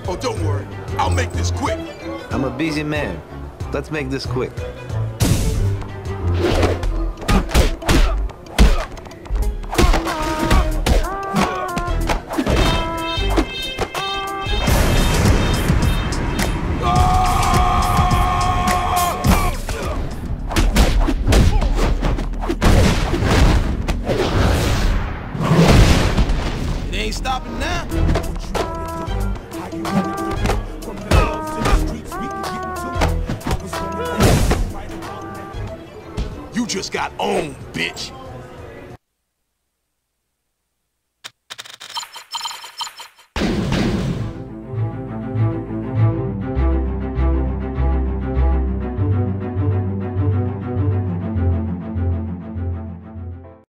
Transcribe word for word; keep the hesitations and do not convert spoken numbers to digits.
Oh, don't worry. I'll make this quick. I'm a busy man. Let's make this quick. It ain't stopping now. You just got owned, bitch.